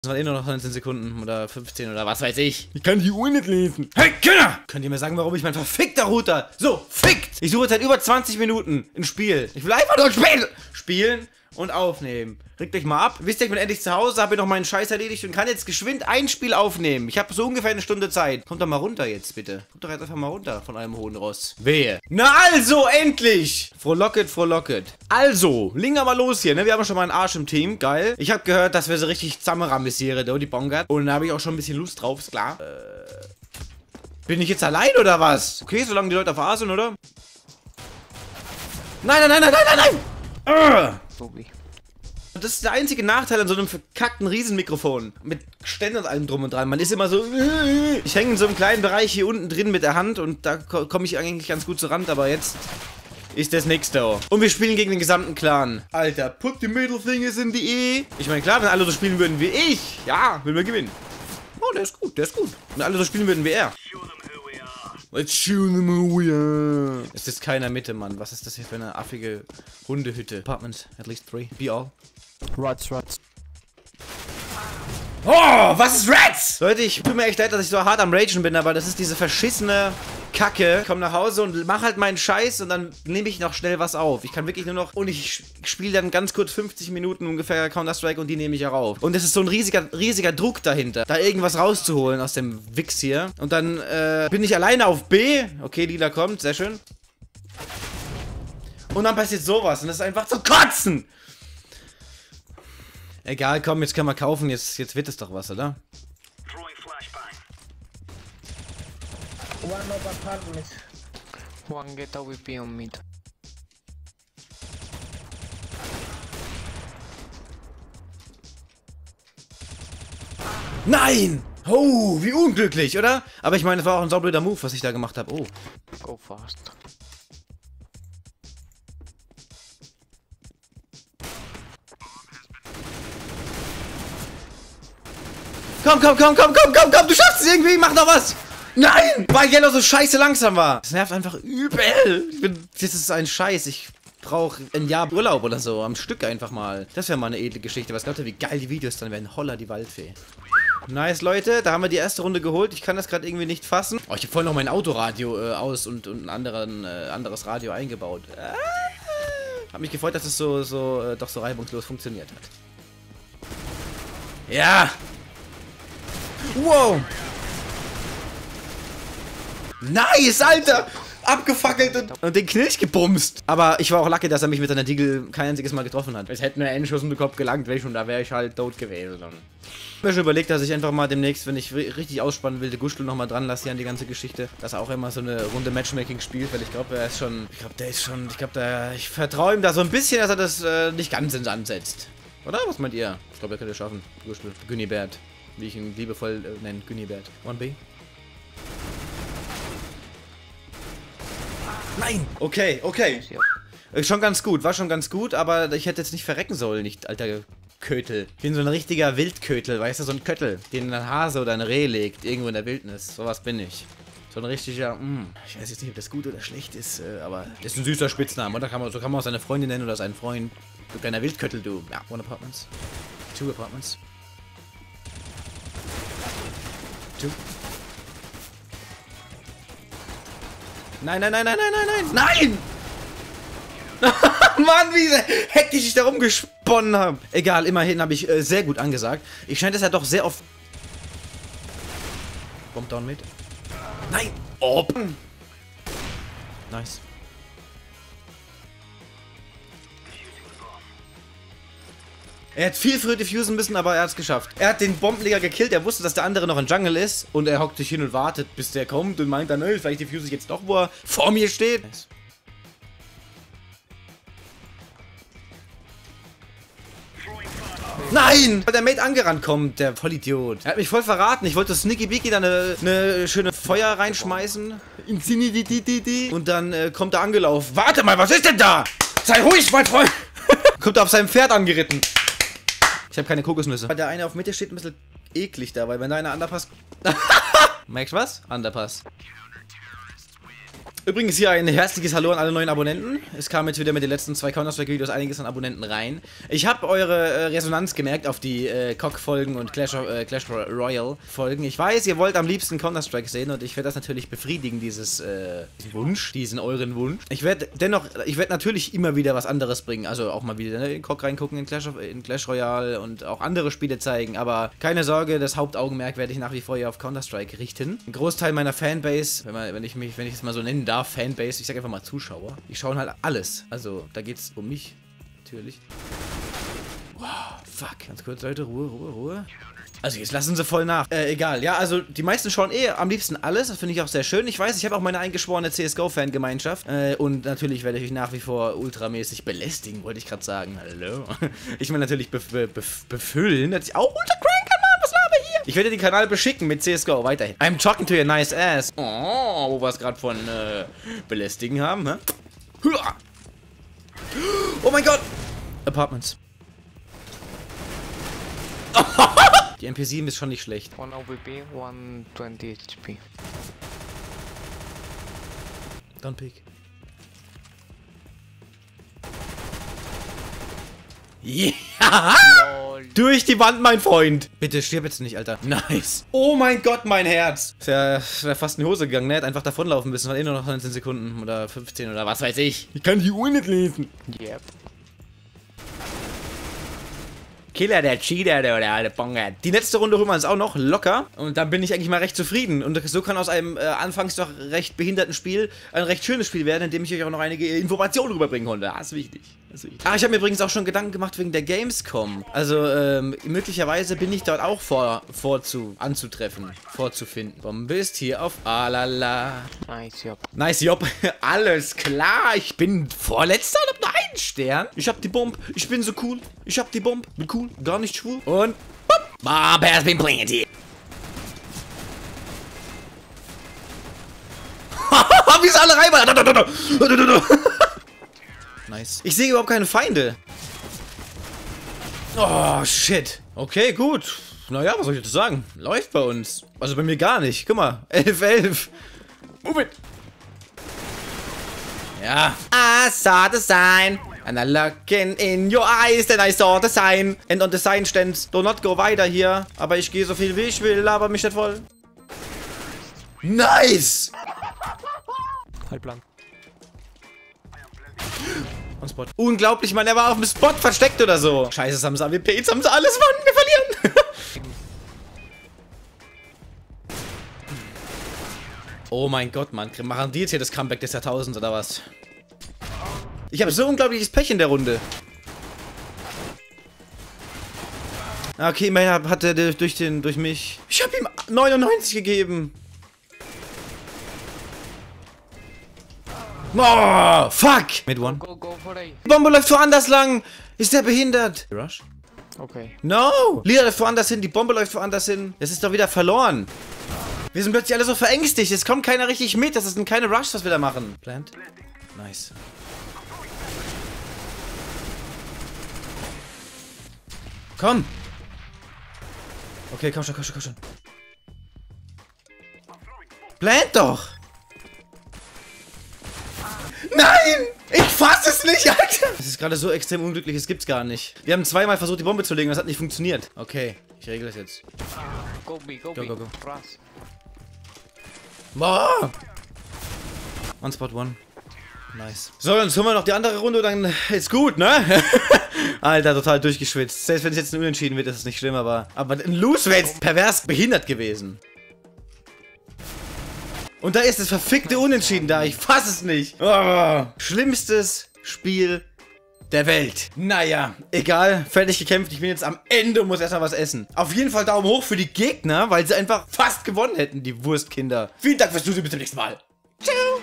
Das waren eh nur noch 19 Sekunden oder 15 oder was weiß ich. Ich kann die Uhr nicht lesen. Hey, Kinder! Könnt ihr mir sagen, warum ich mein verfickter Router so fickt? Ich suche seit über 20 Minuten ein Spiel. Ich will einfach nur spielen und aufnehmen. Regt euch mal ab. Wisst ihr, ich bin endlich zu Hause, habe noch meinen Scheiß erledigt und kann jetzt geschwind ein Spiel aufnehmen. Ich habe so ungefähr eine Stunde Zeit. Kommt doch mal runter jetzt, bitte. Kommt doch jetzt einfach mal runter von eurem hohen Ross. Wehe. Na also, endlich! Frohlocket, frohlocket. Also, legen wir mal los hier, ne? Wir haben schon mal einen Arsch im Team. Geil. Ich habe gehört, dass wir so richtig zusammenramisieren, die Bongard. Und da habe ich auch schon ein bisschen Lust drauf, ist klar. Bin ich jetzt allein oder was? Okay, solange die Leute auf A sind, oder? Nein, nein, nein, nein, nein, nein, nein! Das ist der einzige Nachteil an so einem verkackten Riesenmikrofon. Mit Ständern und allem drum und dran. Man ist immer so... Ich hänge in so einem kleinen Bereich hier unten drin mit der Hand und da komme ich eigentlich ganz gut zur Rand, aber jetzt ist das nix da. Und wir spielen gegen den gesamten Clan. Alter, put the middle fingers in the E. Ich meine, klar, wenn alle so spielen würden wie ich, ja, würden wir gewinnen. Oh, der ist gut, der ist gut. Wenn alle so spielen würden wie er. Let's show them who we are. Es ist keiner Mitte, Mann. Was ist das hier für eine affige Hundehütte? Apartments, at least 3. Be all. Rats. Oh, was ist Rats? Leute, ich tut mir echt leid, dass ich so hart am Ragen bin, aber das ist diese verschissene Kacke. Ich komme nach Hause und mach halt meinen Scheiß und dann nehme ich noch schnell was auf. Ich kann wirklich nur noch... Und ich spiele dann ganz kurz 50 Minuten ungefähr Counter-Strike und die nehme ich auch auf. Und es ist so ein riesiger Druck dahinter, da irgendwas rauszuholen aus dem Wichs hier. Und dann bin ich alleine auf B. Okay, Lila kommt, sehr schön. Und dann passiert sowas und das ist einfach zu kotzen. Egal, komm, jetzt können wir kaufen, jetzt wird es doch was, oder? One of apartments. One get AWP on mid. Nein! Oh, wie unglücklich, oder? Aber ich meine, es war auch ein saublöder Move, was ich da gemacht habe. Oh. Go fast. Komm, du schaffst es irgendwie, mach doch was! Nein! Weil Yellow so scheiße langsam war. Das nervt einfach übel. Das ist ein Scheiß, ich brauche ein Jahr Urlaub oder so, am Stück einfach mal. Das wäre mal eine edle Geschichte. Was glaubt ihr, wie geil die Videos dann werden? Holla, die Waldfee. Nice, Leute, da haben wir die erste Runde geholt. Ich kann das gerade irgendwie nicht fassen. Oh, ich habe vorhin noch mein Autoradio aus und ein anderes Radio eingebaut. Hab mich gefreut, dass es doch so reibungslos funktioniert hat. Ja! Wow! Nice, Alter! Abgefackelt und den Knilch gebumst. Aber ich war auch lucky, dass er mich mit seiner Deagle kein einziges Mal getroffen hat. Es hätte nur einen Schuss in den Kopf gelangt, und da wäre ich halt tot gewesen. Ich habe mir schon überlegt, dass ich einfach mal demnächst, wenn ich richtig ausspannen will, den Guschel nochmal dran lasse hier an die ganze Geschichte. Dass er auch immer so eine Runde Matchmaking spielt, weil ich glaube, ich vertraue ihm da so ein bisschen, dass er das nicht ganz ins ansetzt. Oder? Was meint ihr? Ich glaube, er könnte es schaffen. Guschel. Gunnibert. Wie ich ihn liebevoll nenne. Gunnibert. 1B. Nein! Okay. Schon ganz gut, war schon ganz gut, aber ich hätte jetzt nicht verrecken sollen, nicht, alter Kötel. Ich bin so ein richtiger Wildkötel, weißt du, so ein Köttel, den ein Hase oder ein Reh legt, irgendwo in der Wildnis. Sowas bin ich. So ein richtiger, ich weiß jetzt nicht, ob das gut oder schlecht ist, aber das ist ein süßer Spitzname, oder? So kann man auch seine Freundin nennen oder seinen Freund. Du kleiner Wildköttel, du. Ja, 1 Apartments. 2 Apartments. 2. Nein! Nein! Mann, wie hektisch ich da rumgesponnen habe. Egal, immerhin habe ich sehr gut angesagt. Ich scheine das ja doch sehr oft... Bomb down mit. Nein! Oh! Nice. Er hat viel früher diffusen müssen, aber er hat es geschafft. Er hat den Bombenleger gekillt, er wusste, dass der andere noch in Jungle ist. Und er hockt sich hin und wartet, bis der kommt und meint dann, vielleicht diffuse ich jetzt doch, wo er vor mir steht. Nice. Nein! Weil der Mate angerannt kommt, der Vollidiot. Er hat mich voll verraten. Ich wollte Sneaky Beaky da eine schöne Feuer reinschmeißen. Und dann kommt er angelaufen. Warte mal, was ist denn da? Sei ruhig, mein Freund! Kommt er auf seinem Pferd angeritten. Ich habe keine Kokosnüsse. Der eine auf Mitte steht ein bisschen eklig da, weil wenn da einer Underpass... Merkst du was? Underpass. Übrigens hier ein herzliches Hallo an alle neuen Abonnenten. Es kam jetzt wieder mit den letzten 2 Counter-Strike-Videos einiges an Abonnenten rein. Ich habe eure Resonanz gemerkt auf die COG-Folgen und Clash Royale-Folgen. Ich weiß, ihr wollt am liebsten Counter-Strike sehen und ich werde das natürlich befriedigen, diesen Wunsch, diesen euren Wunsch. Ich werde natürlich immer wieder was anderes bringen. Also auch mal wieder in COG reingucken, in Clash Royale und auch andere Spiele zeigen. Aber keine Sorge, das Hauptaugenmerk werde ich nach wie vor hier auf Counter-Strike richten. Ein Großteil meiner Fanbase, wenn ich es mal so nennen darf, Fanbase, ich sag einfach mal Zuschauer, die schauen halt alles. Also, da geht's um mich, natürlich. Wow, fuck. Ganz kurz, Leute, Ruhe. Also, jetzt lassen sie voll nach. Egal, ja, also, die meisten schauen am liebsten alles. Das finde ich auch sehr schön. Ich weiß, ich habe auch meine eingeschworene CSGO-Fangemeinschaft. Und natürlich werde ich euch nach wie vor ultramäßig belästigen, wollte ich gerade sagen. Hallo. Ich will natürlich befüllen, dass ich auch ultra crank kann, Mann. Was laber hier? Ich werde den Kanal beschicken mit CSGO weiterhin. I'm talking to your nice ass. Oh, wo wir es gerade von belästigen haben, hä? Oh mein Gott! Apartments. Die MP7 ist schon nicht schlecht. 1 OBP, 120 HP. Don't peek. Ja! LOL. Durch die Wand, mein Freund! Bitte stirb jetzt nicht, Alter. Nice. Oh mein Gott, mein Herz. Wäre fast in die Hose gegangen, ne? Hätte einfach davonlaufen müssen. Hat nur noch 19 Sekunden oder 15 oder was weiß ich. Ich kann die Uhr nicht lesen. Yep. Killer, der Cheater, der alte Bonger. Die letzte Runde holen wir uns auch noch locker. Und dann bin ich eigentlich mal recht zufrieden. Und so kann aus einem anfangs doch recht behinderten Spiel ein recht schönes Spiel werden, in dem ich euch auch noch einige Informationen rüberbringen konnte. Das ist wichtig. Ah, ich habe mir übrigens auch schon Gedanken gemacht wegen der Gamescom. Also, möglicherweise bin ich dort auch vorzufinden. Bombe ist hier auf Alala. Nice job. Nice job. Alles klar. Ich bin Vorletzter und hab nur einen Stern. Ich hab die Bombe. Ich bin so cool. Ich hab die Bombe. Bin cool. Gar nicht schwul. Und Bomb has been planted. Wie ist alle rein? Nice. Ich sehe überhaupt keine Feinde. Oh, shit. Okay, gut. Naja, was soll ich dazu sagen? Läuft bei uns. Also bei mir gar nicht. Guck mal. 11-11. Move it. Ja. I saw the sign. And I looking in your eyes, then I saw the sign. And on the sign stands, do not go weiter hier. Aber ich gehe so viel wie ich will, laber mich nicht voll. Nice! Halblang. On Spot. Unglaublich, Mann, er war auf dem Spot versteckt oder so. Scheiße, jetzt haben sie AWP, jetzt haben sie alles, Mann, wir verlieren. Oh mein Gott, Mann, machen die jetzt hier das Comeback des Jahrtausends oder was? Ich habe so unglaubliches Pech in der Runde. Okay, immerhin hat er durch mich. Ich habe ihm 99 gegeben. Oh, fuck! Mid one. Go for A. Die Bombe läuft woanders lang. Ist der behindert? Rush? Okay. No! Lila läuft woanders hin, die Bombe läuft woanders hin. Das ist doch wieder verloren. Wir sind plötzlich alle so verängstigt. Es kommt keiner richtig mit. Das sind keine Rushs, was wir da machen. Plant. Nice. Komm! Okay, komm schon. Plant doch! Nein! Ich fass es nicht, Alter! Das ist gerade so extrem unglücklich, das gibt's gar nicht. Wir haben zweimal versucht, die Bombe zu legen, das hat nicht funktioniert. Okay, ich regle das jetzt. Go B, go. Go. Rush. Boah! One spot, one. Nice. So, dann tun wir noch die andere Runde, dann ist gut, ne? Alter, total durchgeschwitzt. Selbst wenn es jetzt ein Unentschieden wird, ist es nicht schlimm, aber ein Lose wäre jetzt pervers behindert gewesen. Und da ist das verfickte Unentschieden da. Ich fass es nicht. Oh, schlimmstes Spiel der Welt. Naja, egal. Fertig gekämpft. Ich bin jetzt am Ende und muss erstmal was essen. Auf jeden Fall Daumen hoch für die Gegner, weil sie einfach fast gewonnen hätten, die Wurstkinder. Vielen Dank fürs Zusehen. Bis zum nächsten Mal. Ciao.